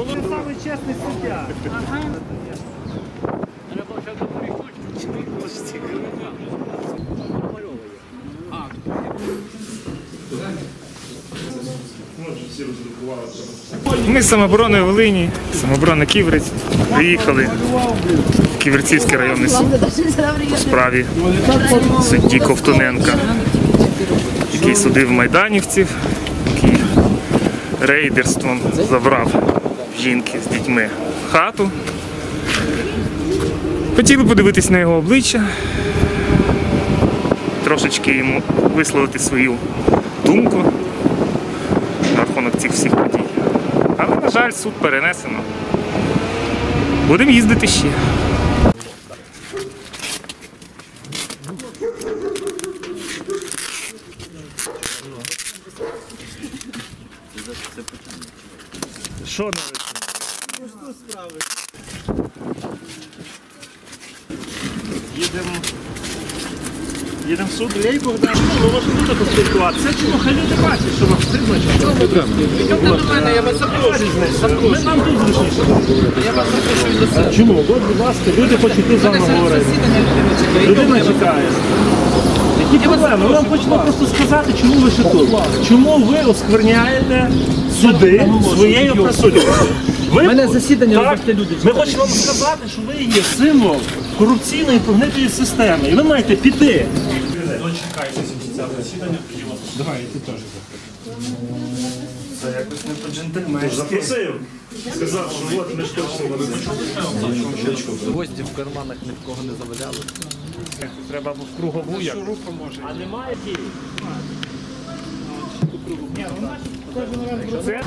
Він самий чесний суддя. Ми з самооборони Волині, самооборона Ківерець, приїхали в Ківерцівський районний суд у справі судді Ковтуненка, який судив майданівців, який рейдерством забрав жінки з дітьми в хату. Хотіли подивитись на його обличчя, трошечки йому висловити свою думку на рахунок цих всіх подій. Але, на жаль, суд перенесено. Будемо їздити ще. Що навіть? Що справи? Їдемо в суд. Лей Богдан, ви можете тут поспілкуватися. Чому? Хай люди бачать, що вам стидно. Йдемте до мене, я вас запрошую. Нам тут зручніше. Я вас запрошую до себе. Чому? От, будь ласка, люди хочуть тут з вами говорити. Людина чекає. Які проблеми? Ми вам хочемо просто сказати, чому ви ще тут. Чому ви оскверняєте суди своєю присутністю. У мене засідання, вибачте, люди. Ми хочемо вам сказати, що ви є символ корупційної прогнитої системи. І ви маєте піти. Дочекайтеся це засідання, тоді вас. Давай, ти теж. Це якось не по-джентльменськи. Запросив. Сказав, що от ми ж точно вони. Гості в карманах ні в кого не заваляли. Треба в кругову як. А немає ті? Це?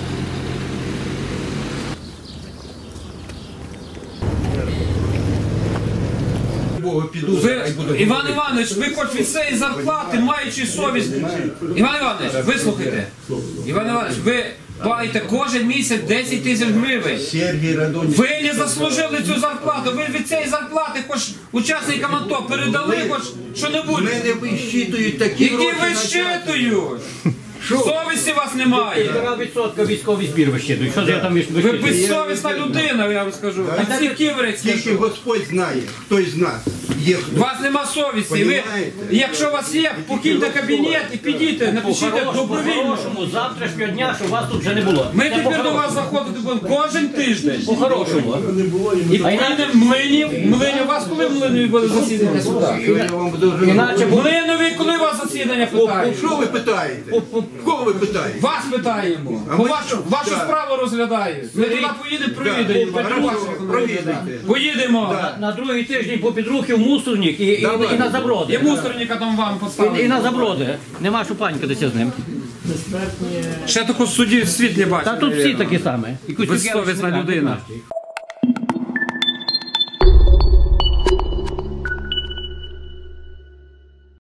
Іван Іванович, ви хоч від цієї зарплати, маючи совість. Іван Іванович, вислухайте. Іван Іванович, ви платите кожен місяць 10 тисяч гривень. Ви не заслужили цю зарплату. Ви від цієї зарплати хоч учасникам АТО передали хоч що-небудь. Мене вищитують такі Які вищитують? Совісті вас немає. 1,5% військовий збір вищитують. Що ж я там Ви вищитують? безсовісна людина, я вам скажу. А ці ківерець. Тільки Господь знає, хто із нас є хто. У вас нема совісті. Ви, якщо у вас є, покиньте кабінет і підійте, напишіть добровільно. По-хорошому, завтрашнього дня, щоб вас тут вже не було. Ми тепер до вас заходити будемо кожен тиждень. По-хорошому. І прийдемо млинів. У вас коли млинові буде засідання сюди? Іначе Млинові, коли у вас засідання питають? Що ви питаєте? Кого ви питаєте? Вас питаємо. Бо вашу справу розглядають. Ми туди поїдемо, Провідайте. Поїдемо. на другий тиждень по підрухи в мусорник і на І заброди. мусорника там вам поставили. І на заброди. Нема що панькатися з ним. Ще таку судді в світ не бачив. Та тут всі такі самі. Безсовісна людина.